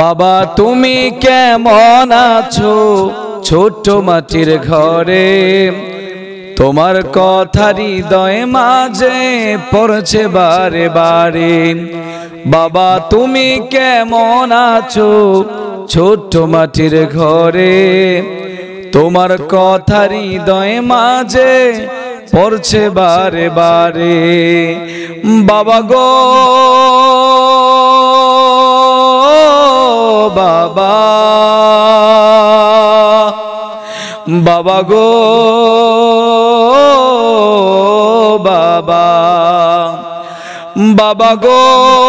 বাবা তুমি কেমন আছো ছোট মাটির ঘরে, তোমার কথা হৃদয়ে মাঝে পড়ছে বারে বারে। বাবা তুমি কেমন আছো ছোট মাটির ঘরে, তোমার কথা হৃদয়ে মাঝে পড়ছে বারে বারে। বাবা গো বাবা, বাবা গো বাবা, বাবা গো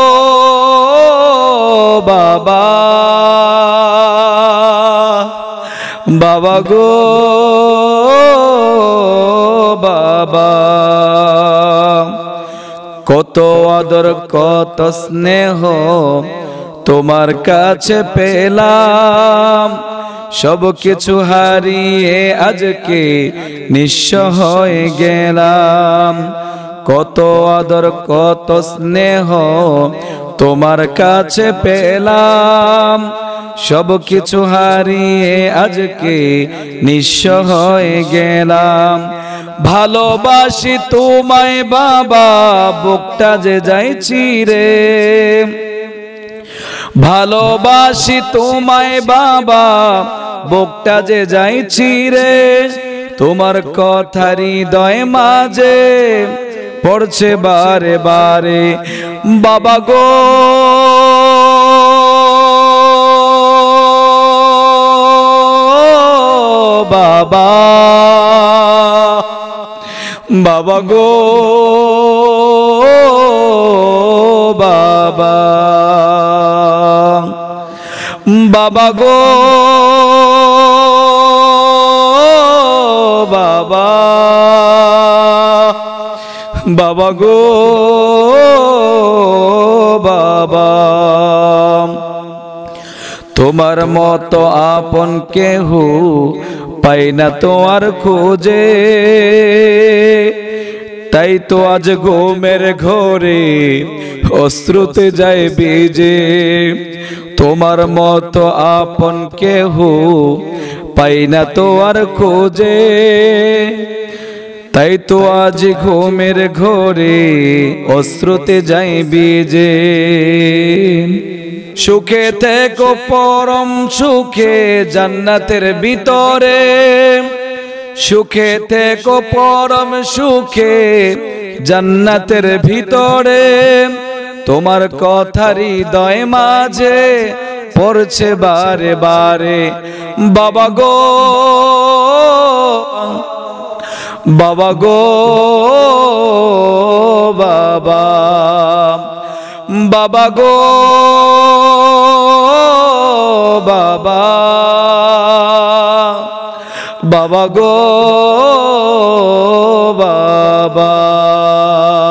বাবা, বাবা গো বাবা। কত আদর কত স্নেহ তোমার কাছে পেলাম, সব কিছু হারিয়ে আজকে নিঃস্ব হয়ে গেলাম। কত আদর কত স্নেহ তোমার কাছে পেলাম, সব কিছু হারিয়ে আজকে নিঃস্ব হয়ে গেলাম। ভালোবাসি তোমায় বাবা, বুকটা যে যাইছি রে। ভালোবাসি তোমায় বাবা, বুকটা যে যাইছি রে। তোমার কথা হৃদয় মাঝে পড়ছে বারে বারে। বাবা গো বাবা, বাবা গো বাবা, বাবা গো বাবা, বাবা গো বাবা। তোমার মতো আপন কেহু পাই না তো আর খোঁজে, তাই তো আজ ঘুমের ঘরে অশ্রুতে যায় বেজে। তোমার মতো আপন কেহু পাই না তো আর খোঁজে, তাই তো আজ ঘুমের ঘরে অশ্রুতে যায় বেজে। সুখে থেকো পরম সুখে জান্নাতের ভিতরে, সুখে থেকো পরম সুখে জান্নাতের ভিতরে। তোমার কথা হৃদয় মাঝে পড়ছে বারে বারে। বাবা গো বাবা গো বাবা, বাবা গো বাবা, বাবা গো বাবা।